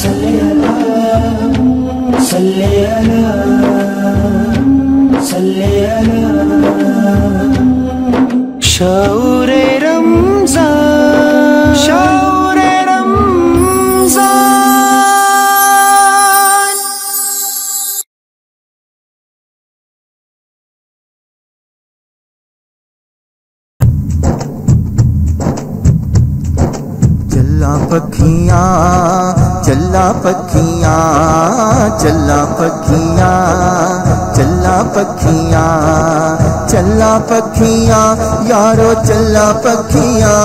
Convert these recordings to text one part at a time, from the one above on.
सल्ले अला सल्ले अला सल्ले अला शौरे रमज़ान शौरे रमज़ान। चला पखियाँ चला पखियाँ चला पखियाँ चला पखियाँ चला पखियाँ यारो चला पखियाँ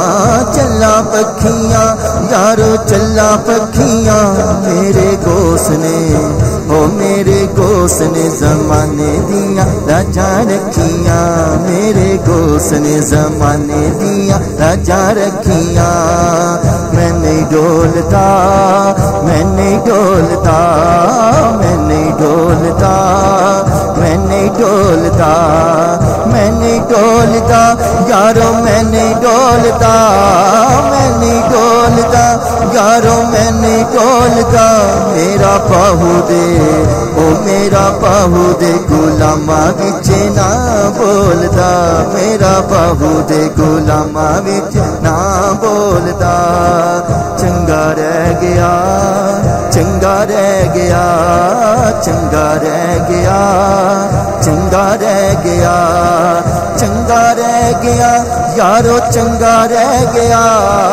चला पखियाँ यारो चला पखियाँ। मेरे गोश्त ने ओ मेरे गोश्त ने ज़माने दिया राजा रखियाँ मेरे गोश्त ने ज़माने दिया राजा रखियाँ। मैं नहीं डोलता मैं नहीं डोलता मैं नहीं डोलता मैं नहीं डोलता मैं नहीं डोलता यारो मैं नहीं डोलता मैं नहीं डोलता यारो मैं नहीं डोलता। मेरा बाहू दे ओ मेरा बाहू दे गुलामा विच ना बोलदा मेरा बाहू दे गुलामा विच ना बोलदा। चंगा रह गया चंगा रह गया चंगा रह गया चंगा रह गया चंगा रह गया यारो चंगा रह गया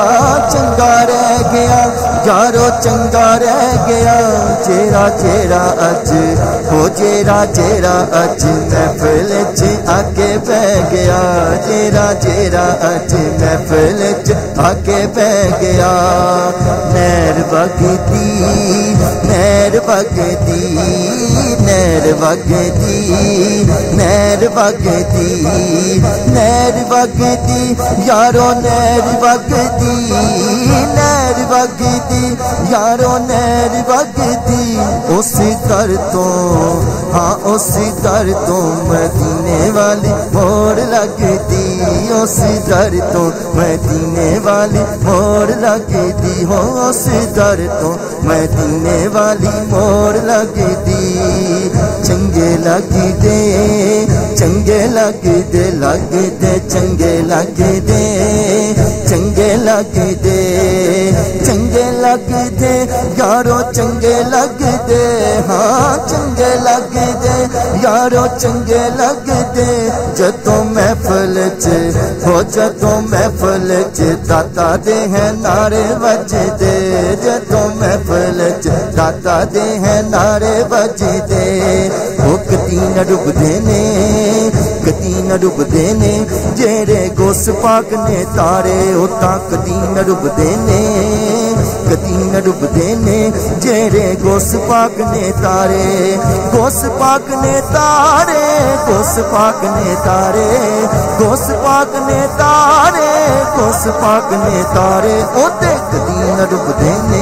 चंगा रह गया यारो चंगा रह गया। जेरा जेरा अज हो जेरा जेरा अज महफिल च आके बह गया जेरा जेरा अज महफिल च आके बह गया। नहर वगदी नहर वगदी नहर वगदी नहर वगदी नहर वगदी यारो नहर वगदी नहर वगदी यारो नहर वगदी। उस दर तो हाँ उस दर तो मदीने वाली मोड़ लगदी उस दर तो मदीने वाली मोड़ लगदी हो उस दर तो मदीने वाली मोड़ लगदी। चंगे लगदे चंगे लगदे लगदे चंगे लगदे चंगे लगदे चंगे लगदे यारो चंगे लगदे हाँ चंगे लगदे यारो चंगे लगदे। जदों महफिल च हो जदों महफिल च दाता दे हैं नारे वजदे जदों महफिल च दाता दे हैं नारे वजदे। वो कदी न डुबदे ने कदी न डुबदे ने जेरे गोस पाक ने तारे उता कदी न डुबदे ने कदी न डुबदे ने जेरे गोस पाक ने तारे गोस पाक ने तारे गोस पाक ने तारे गोस पाक ने तारे गोस पाक ने तारे ओते कदी न डुबदे ने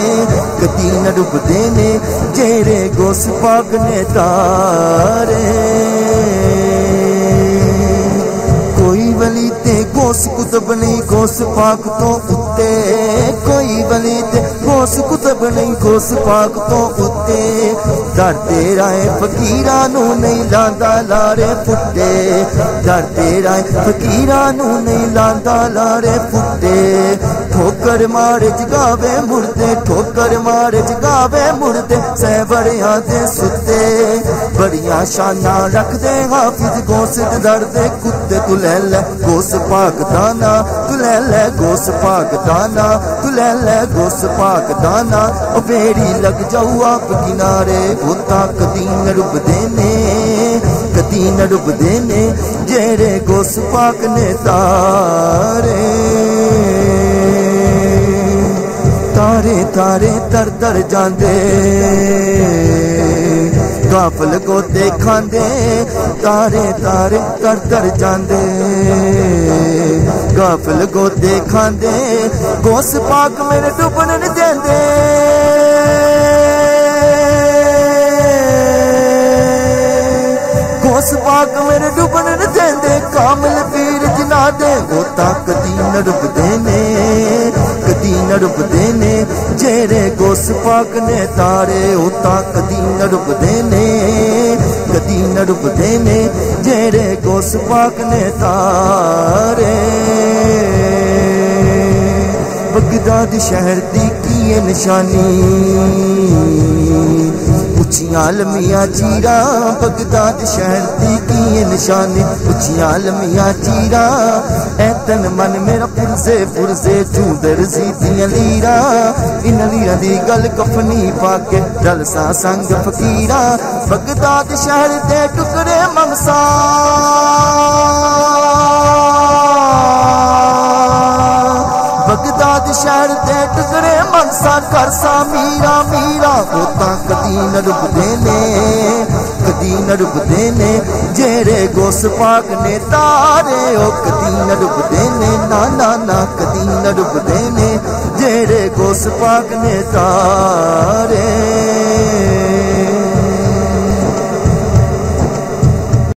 कदी न डुबदे ने जेरे गोस पाक ने तारे। कोई वली ते गोस कुतब नहीं गोस पाक तो उत्ते कोई वली ते गोस कुतब नहीं गोस पाक तो उत्ते। दर तेरा है फकीरा नू नहीं लांदा लारे फुट्टे दर तेरा है फकीरा नू नहीं लांदा लारे फुट्टे। ठोकर मारे जगावे मुड़दे ठोकर मारे जगावे मुड़दे सहबड़ियां दे सुते। बड़ियां शाना रखदे हाफिज गोस दर दे कुत्ते तू ले ले गोस पाक दाना तू ले ले गोस पाक दाना तू ले ले गोस पाक दाना। ओ बेड़ी लग जाऊ आप किनारे होता कदी न डुबदे ने कदी न डुबदे ने जेरे गोस पाक ने तारे। तारे तारे दर दर जांदे गाफल गोते खांदे तारे तारे दर दर जांदे गाफल गोते खांदे गोस पाक मेरे डुबन नहीं देंदे गोस पाक मेरे डुबन नहीं देंदे कामिल पीर जिना दे गोता कदी न डुबदे ने कदी न डुबदे ने जेरे गोस पाक ने तारे उता कदी न रुकदे ने, कदी न रुकदे ने जेड़े गौस पाक ने तारे। बगदाद शहर दी की है निशानी, उच्चियां लमियां चीरा। बगदाद शहर दी की है निशानी, उच्चियां लमियां चीरा। ऐ तन मन मेरा पुरजे पुरजे चूदर सी दियां लीरा। इन लीरा दी गल कफनी पाके जलसा संग फकीरा। बगदाद शहर दे टुकड़े मंगसा, बगदाद शहर दे टुकड़े मनसा करसा मीरा मीरा। होता कदी न रुकदे ने, कदी न रुकदे ने जेड़े गौस पाक ने तारे। ओ कदी न रुकदे ने, ना ना ना कदी न रुकदे ने जेड़े गौस पाक ने तारे।